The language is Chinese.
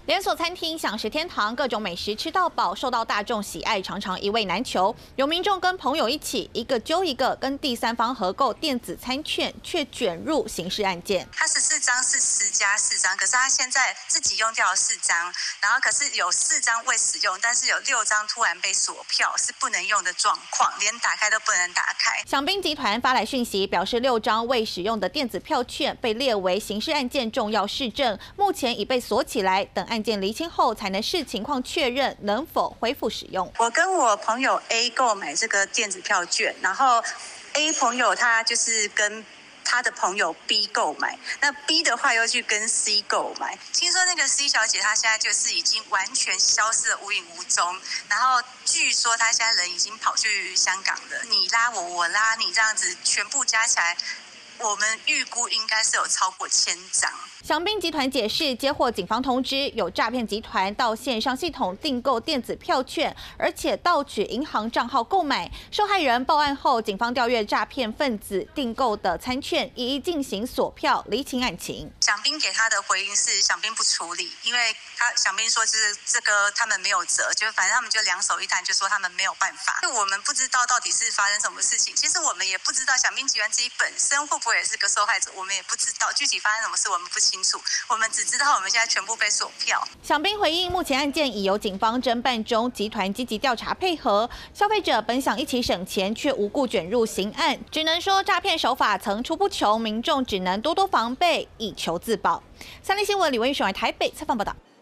连锁餐厅享食天堂，各种美食吃到饱，受到大众喜爱，常常一味难求。有民众跟朋友一起，一个揪一个，跟第三方合购电子餐券，却卷入刑事案件。 他14张是10+4张，可是他现在自己用掉了4张，然后可是有4张未使用，但是有6张突然被锁票，是不能用的状况，连打开都不能打开。 饗宾集团发来讯息，表示6张未使用的电子票券被列为刑事案件重要事证，目前已被锁起来，等案件厘清后，才能视情况确认能否恢复使用。 我跟我朋友 A 购买这个电子票券，然后 A 朋友他就是跟他的朋友 B 购买，那 B 的话又去跟 C 购买。听说那个 C 小姐她现在就是已经完全消失得无影无踪，然后据说她现在人已经跑去香港了，你拉我，我拉你，这样子全部加起来，我们预估应该是有超过1000张。 饗宾集团解释，接获警方通知，有诈骗集团到线上系统订购电子票券，而且盗取银行账号购买。受害人报案后，警方调阅诈骗分子订购的餐券，一一进行锁票，厘清案情。 饗宾给他的回应是，饗宾不处理，因为饗宾说就是这个他们没有辙，就反正他们就两手一摊，就说他们没有办法。我们不知道到底是发生什么事情，其实我们也不知道饗宾集团自己本身会不会也是个受害者，我们也不知道具体发生什么事，我们不清楚，我们只知道我们现在全部被锁票。 饗宾回应，目前案件已由警方侦办中，集团积极调查配合。消费者本想一起省钱，却无故卷入刑案，只能说诈骗手法层出不穷，民众只能多多防备，以求自保。三立新闻李文玉台北采访报道。